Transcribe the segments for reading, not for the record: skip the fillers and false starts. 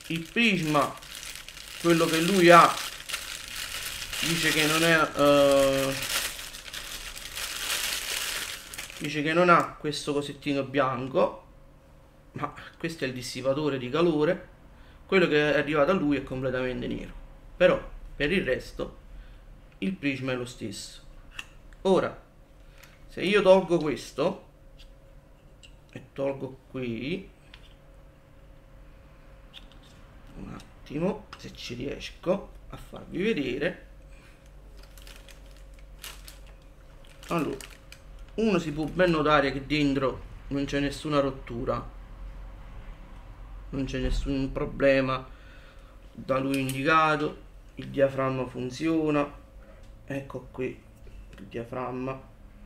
il prisma, quello che lui ha, dice che non è dice che non ha questo cosettino bianco, ma questo è il dissipatore di calore. Quello che è arrivato a lui è completamente nero, però per il resto il prisma è lo stesso. Ora, se io tolgo questo e tolgo qui, un attimo, se ci riesco a farvi vedere, allora, uno si può ben notare che dentro non c'è nessuna rottura, non c'è nessun problema da lui indicato. Il diaframma funziona, ecco qui il diaframma,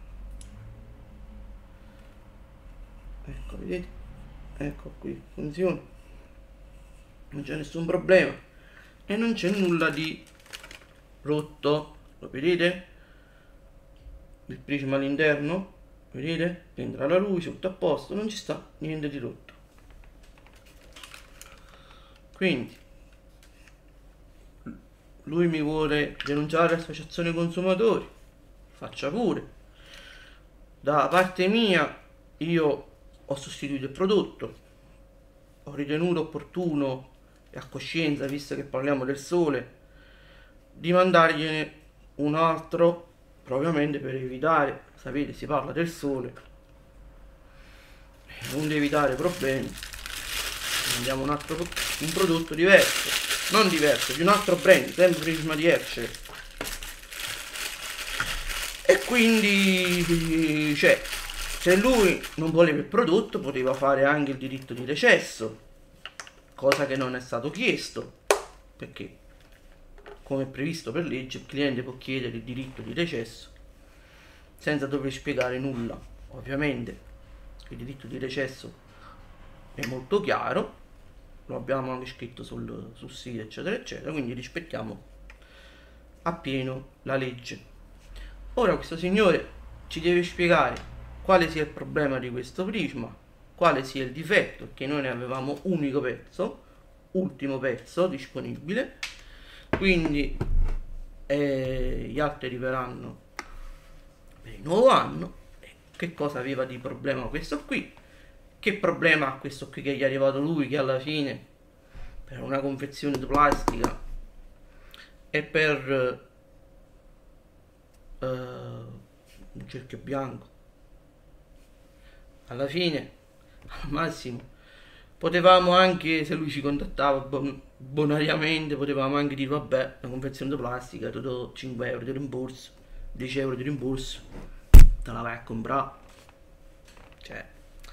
ecco, vedete, ecco qui, funziona, non c'è nessun problema e non c'è nulla di rotto. Lo vedete? Il prisma all'interno, vedete? Entra la luce, tutto a posto, non ci sta niente di rotto. Quindi lui mi vuole denunciare l'associazione consumatori, faccia pure. Da parte mia io ho sostituito il prodotto, ho ritenuto opportuno e a coscienza, visto che parliamo del sole, di mandargliene un altro, propriamente per evitare, sapete, si parla del sole, non di evitare problemi, mandiamo un prodotto diverso, non diverso, di un altro brand, sempre Prisma di Herschel. E quindi, cioè, se lui non voleva il prodotto poteva fare anche il diritto di recesso, cosa che non è stato chiesto, perché come è previsto per legge il cliente può chiedere il diritto di recesso senza dover spiegare nulla. Ovviamente il diritto di recesso è molto chiaro, lo abbiamo anche scritto sul sito, eccetera eccetera, quindi rispettiamo appieno la legge. Ora questo signore ci deve spiegare quale sia il problema di questo prisma, quale sia il difetto, perché noi ne avevamo unico pezzo, ultimo pezzo disponibile, quindi gli altri arriveranno per il nuovo anno. Che cosa aveva di problema questo qui? Che problema ha questo qui che gli è arrivato lui, che alla fine per una confezione di plastica e per un cerchio bianco, alla fine al massimo potevamo anche, se lui ci contattava bonariamente, potevamo anche dire vabbè, una confezione di plastica, ti do 5 euro di rimborso, 10 euro di rimborso, te la vai a comprare. Cioè,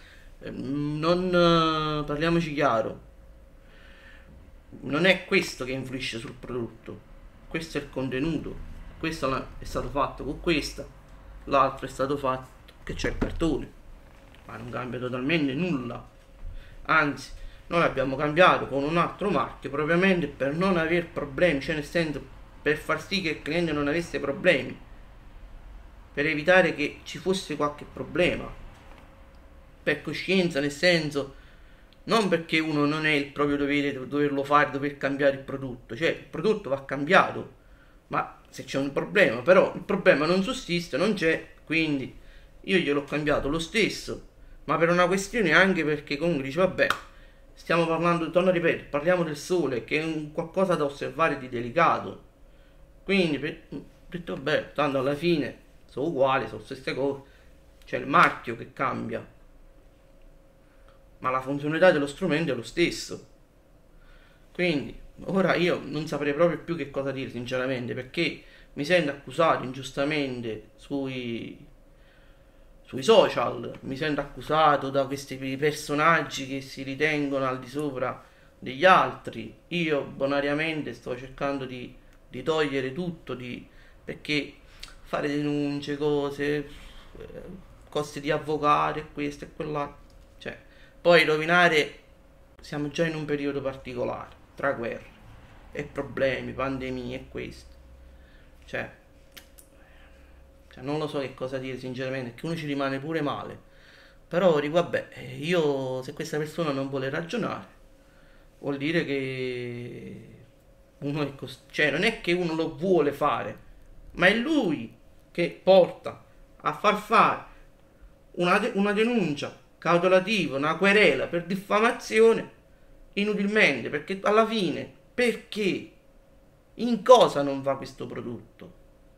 non parliamoci chiaro, non è questo che influisce sul prodotto, questo è il contenuto, questo è stato fatto con questa, l'altro è stato fatto che c'è il cartone, ma non cambia totalmente nulla. Anzi, noi abbiamo cambiato con un altro marchio propriamente per non avere problemi, cioè nel senso per far sì che il cliente non avesse problemi, per evitare che ci fosse qualche problema, per coscienza, nel senso, non perché uno non è il proprio dovere doverlo fare, dover cambiare il prodotto, cioè il prodotto va cambiato, ma se c'è un problema, però il problema non sussiste, non c'è, quindi io gliel'ho cambiato lo stesso, ma per una questione anche perché comunque dice vabbè, stiamo parlando, torno a ripetere, parliamo del sole, che è un qualcosa da osservare di delicato, quindi ho detto vabbè, tanto alla fine sono uguali, sono stesse cose, c'è il marchio che cambia, ma la funzionalità dello strumento è lo stesso. Quindi ora io non saprei proprio più che cosa dire sinceramente, perché mi sento accusato ingiustamente sui social, mi sento accusato da questi personaggi che si ritengono al di sopra degli altri. Io bonariamente sto cercando di togliere tutto, perché fare denunce, cose, costi di avvocato e questo e quell'altro, cioè poi rovinare, siamo già in un periodo particolare, tra guerre e problemi, pandemie e questo, cioè non lo so che cosa dire sinceramente, che uno ci rimane pure male, però dico vabbè, io se questa persona non vuole ragionare, vuol dire che uno è cioè non è che uno lo vuole fare, ma è lui che porta a far fare una denuncia cautelativa, una querela per diffamazione inutilmente, perché alla fine, perché? In cosa non va questo prodotto?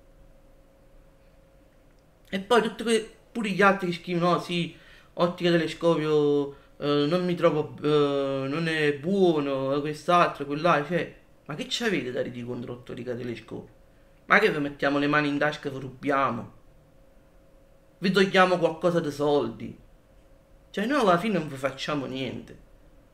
E poi pure gli altri che scrivono, no, sì, ottica telescopio, non mi trovo, non è buono, quest'altro, quell'altro, cioè, ma che c'avete da ridire contro ottica telescopio? Ma che vi mettiamo le mani in tasca e vi rubiamo? Vi togliamo qualcosa di soldi? Cioè, noi alla fine non vi facciamo niente.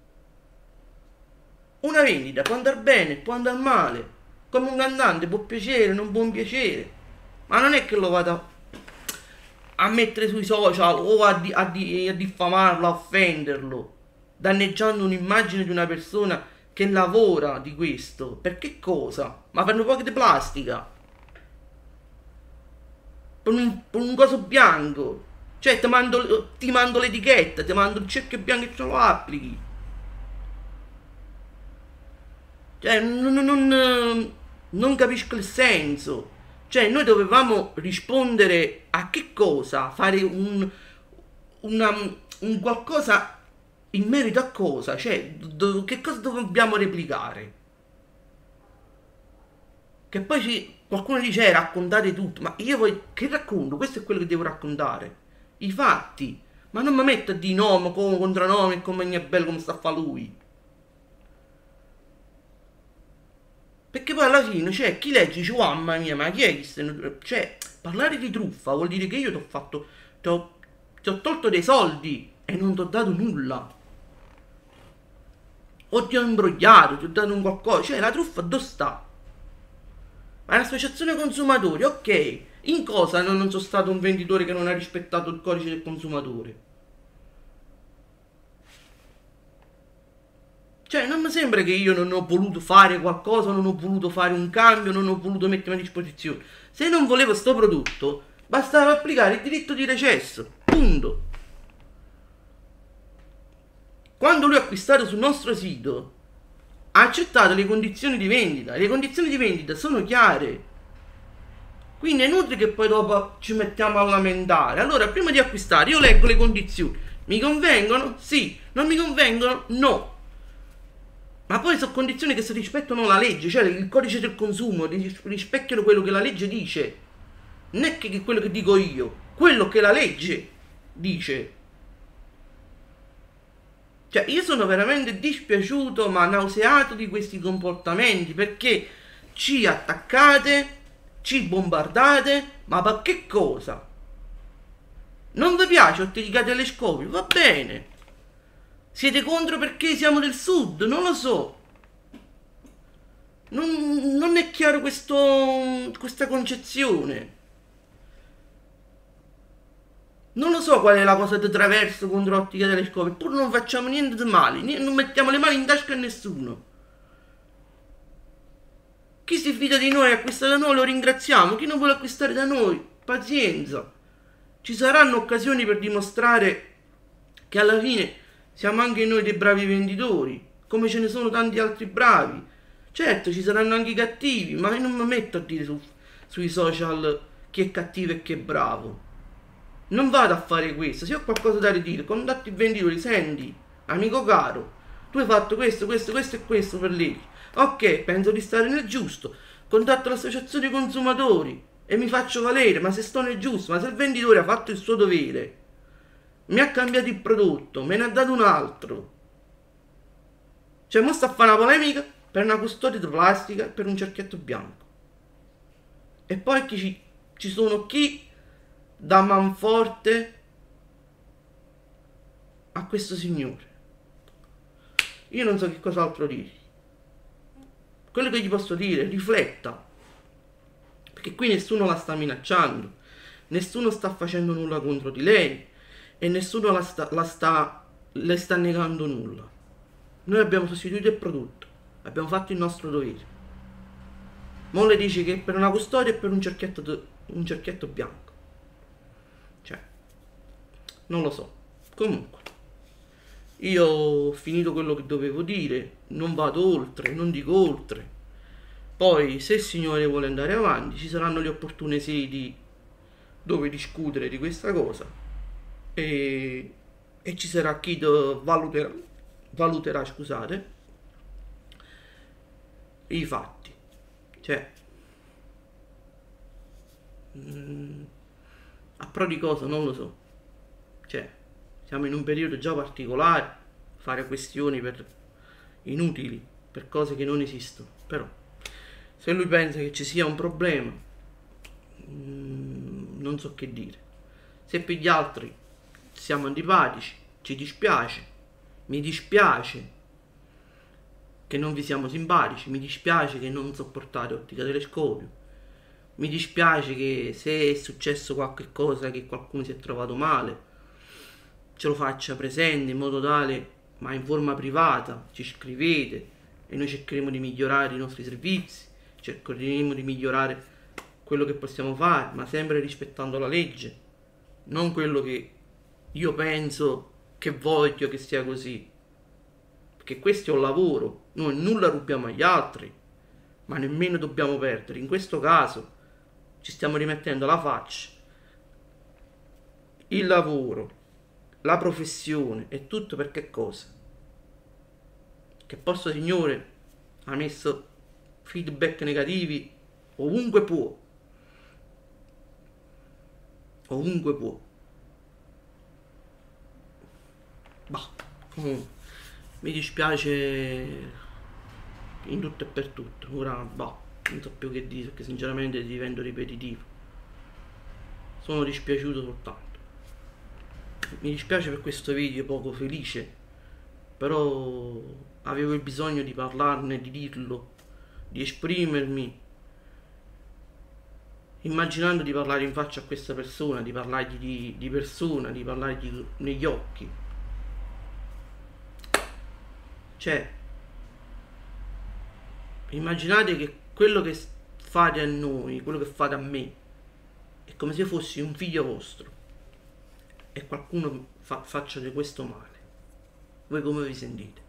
Una vendita può andare bene, può andare male, come un cantante può piacere, non può piacere, ma non è che lo vada a mettere sui social o a diffamarlo, a offenderlo, danneggiando un'immagine di una persona che lavora di questo. Per che cosa? Ma per un po' di plastica? Per un coso bianco? Cioè ti mando l'etichetta, ti mando il cerchio bianco e ce lo applichi. Cioè, non capisco il senso. Cioè, noi dovevamo rispondere a che cosa? Fare un qualcosa in merito a cosa? Cioè, che cosa dobbiamo replicare? Che poi qualcuno dice raccontate tutto, ma io poi che racconto? Questo è quello che devo raccontare. I fatti. Ma non mi metto a di nome, come contronome e come è bello come sta a fa lui. Perché poi alla fine, cioè, chi legge dice, oh, mamma mia, ma chi è che cioè, parlare di truffa vuol dire che io ti ho fatto, ti ho tolto dei soldi e non ti ho dato nulla. O ti ho imbrogliato, ti ho dato un qualcosa. Cioè, la truffa dove sta? Ma l'associazione consumatori, ok. In cosa non sono stato un venditore che non ha rispettato il codice del consumatore? Cioè, non mi sembra che io non ho voluto fare qualcosa, non ho voluto fare un cambio, non ho voluto mettermi a disposizione. Se non volevo sto prodotto, bastava applicare il diritto di recesso. Punto. Quando lui ha acquistato sul nostro sito, ha accettato le condizioni di vendita. Le condizioni di vendita sono chiare. Quindi è inutile che poi dopo ci mettiamo a lamentare. Allora, prima di acquistare, io leggo le condizioni. Mi convengono? Sì. Non mi convengono? No. Ma poi sono condizioni che si rispettano la legge, cioè il codice del consumo, rispecchiano quello che la legge dice. Non è che quello che dico io, quello che la legge dice. Cioè, io sono veramente dispiaciuto, ma nauseato di questi comportamenti, perché ci attaccate, ci bombardate, ma per che cosa? Non vi piace ottica telescopio? Va bene. Siete contro perché siamo del sud? Non lo so. Non è chiaro questa concezione. Non lo so qual è la cosa di traverso contro ottica telescopio. Pur non facciamo niente di male. Non mettiamo le mani in tasca a nessuno. Chi si fida di noi e acquista da noi lo ringraziamo. Chi non vuole acquistare da noi, pazienza. Ci saranno occasioni per dimostrare che alla fine siamo anche noi dei bravi venditori, come ce ne sono tanti altri bravi. Certo, ci saranno anche i cattivi, ma io non mi metto a dire sui social chi è cattivo e chi è bravo. Non vado a fare questo. Se ho qualcosa da ridire, contatti i venditori. Senti, amico caro, tu hai fatto questo, questo, questo e questo per legge. Ok, penso di stare nel giusto. Contatto l'associazione consumatori e mi faccio valere, ma se sto nel giusto, ma se il venditore ha fatto il suo dovere, mi ha cambiato il prodotto, me ne ha dato un altro. Cioè, mo sta a fare una polemica per una custodia di plastica e per un cerchietto bianco. E poi ci sono chi dà manforte a questo signore. Io non so che cos'altro dire. Quello che gli posso dire, rifletta. Perché qui nessuno la sta minacciando, nessuno sta facendo nulla contro di lei e nessuno le sta negando nulla. Noi abbiamo sostituito il prodotto, abbiamo fatto il nostro dovere. Mo le dice che per una custodia e per un cerchietto bianco. Cioè, non lo so. Comunque, Io ho finito quello che dovevo dire, non vado oltre, non dico oltre. Poi, se il Signore vuole andare avanti, ci saranno le opportune sedi dove discutere di questa cosa e, e ci sarà chi valuterà, scusate, i fatti. Cioè, a pro di cosa non lo so. Cioè, siamo in un periodo già particolare, fare questioni per inutili, per cose che non esistono. Però, se lui pensa che ci sia un problema, non so che dire. Se per gli altri siamo antipatici, ci dispiace, mi dispiace che non vi siamo simpatici, mi dispiace che non sopportate Ottica Telescopio, mi dispiace che se è successo qualche cosa, che qualcuno si è trovato male, ce lo faccia presente in modo tale, ma in forma privata, ci scrivete e noi cercheremo di migliorare i nostri servizi, cercheremo di migliorare quello che possiamo fare, ma sempre rispettando la legge, non quello che io penso, che voglio che sia così, perché questo è un lavoro, noi nulla rubiamo agli altri, ma nemmeno dobbiamo perdere. In questo caso ci stiamo rimettendo la faccia, il lavoro, la professione e tutto per che cosa? Che posto Signore ha messo feedback negativi ovunque può, ovunque può. Bah, comunque mi dispiace in tutto e per tutto. Ora bah, non so più che dire perché sinceramente divento ripetitivo. Sono dispiaciuto soltanto. Mi dispiace per questo video poco felice, però avevo il bisogno di parlarne, di dirlo, di esprimermi, immaginando di parlare in faccia a questa persona, di parlargli di persona, di parlargli negli occhi. Cioè, immaginate che quello che fate a noi, quello che fate a me, è come se fossi un figlio vostro e qualcuno faccia di questo male. Voi come vi sentite?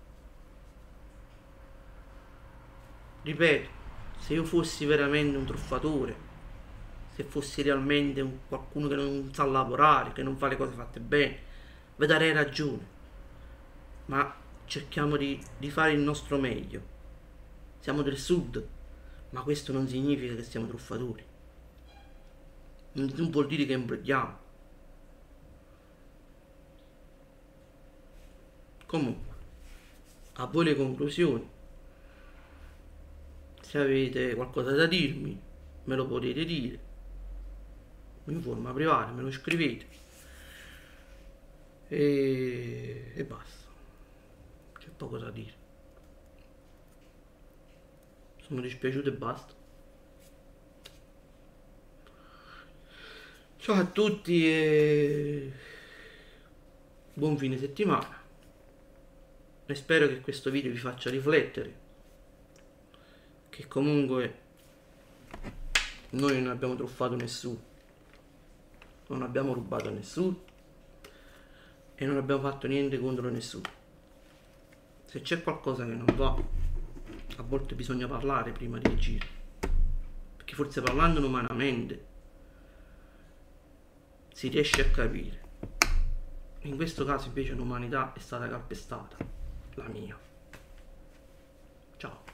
Ripeto, se io fossi veramente un truffatore, se fossi realmente qualcuno che non sa lavorare, che non fa le cose fatte bene, vi darei ragione. Ma cerchiamo di fare il nostro meglio. Siamo del sud, ma questo non significa che siamo truffatori. Non vuol dire che imbrogliamo. Comunque, a voi le conclusioni. Se avete qualcosa da dirmi, me lo potete dire. In forma privata, me lo scrivete. E basta. C'è poco da dire. Sono dispiaciuto e basta. Ciao a tutti e buon fine settimana. E spero che questo video vi faccia riflettere. Che comunque noi non abbiamo truffato nessuno. Non abbiamo rubato a nessuno. E non abbiamo fatto niente contro nessuno. Se c'è qualcosa che non va, a volte bisogna parlare prima di agire, perché forse parlando umanamente si riesce a capire. In questo caso invece l'umanità è stata calpestata, la mia. Ciao.